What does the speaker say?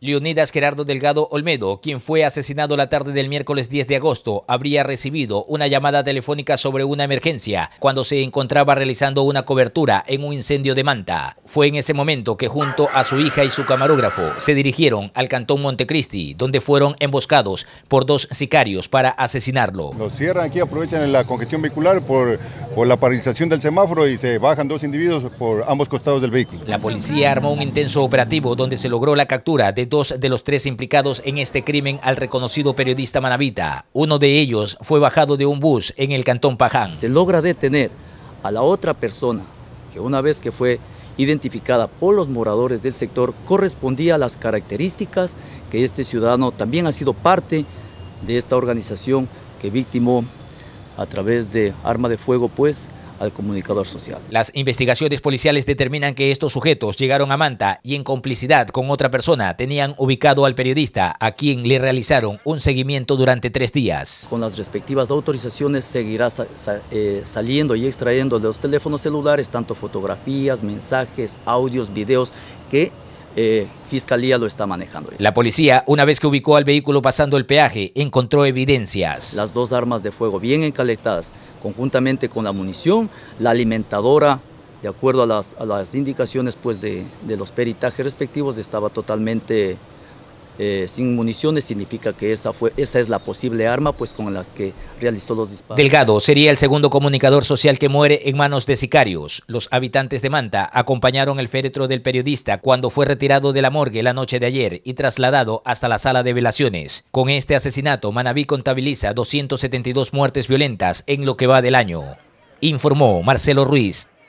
Leonidas Gerardo Delgado Olmedo, quien fue asesinado la tarde del miércoles 10 de agosto, habría recibido una llamada telefónica sobre una emergencia cuando se encontraba realizando una cobertura en un incendio de Manta. Fue en ese momento que junto a su hija y su camarógrafo se dirigieron al cantón Montecristi, donde fueron emboscados por dos sicarios para asesinarlo. Los cierran aquí, aprovechan la congestión vehicular por la paralización del semáforo y se bajan dos individuos por ambos costados del vehículo. La policía armó un intenso operativo donde se logró la captura de dos de los tres implicados en este crimen al reconocido periodista manabita. Uno de ellos fue bajado de un bus en el cantón Paján. Se logra detener a la otra persona que una vez que fue identificada por los moradores del sector correspondía a las características que este ciudadano también ha sido parte de esta organización que victimó a través de arma de fuego al comunicador social. Las investigaciones policiales determinan que estos sujetos llegaron a Manta y en complicidad con otra persona tenían ubicado al periodista, a quien le realizaron un seguimiento durante 3 días. Con las respectivas autorizaciones seguirá saliendo y extrayendo de los teléfonos celulares tanto fotografías, mensajes, audios, videos que Fiscalía lo está manejando. La policía, una vez que ubicó al vehículo pasando el peaje, encontró evidencias. Las dos armas de fuego bien encaletadas, conjuntamente con la munición, la alimentadora, de acuerdo a las indicaciones de los peritajes respectivos, estaba totalmente sin municiones. Significa que esa es la posible arma con las que realizó los disparos. Delgado sería el segundo comunicador social que muere en manos de sicarios. Los habitantes de Manta acompañaron el féretro del periodista cuando fue retirado de la morgue la noche de ayer y trasladado hasta la sala de velaciones. Con este asesinato, Manabí contabiliza 272 muertes violentas en lo que va del año, informó Marcelo Ruiz.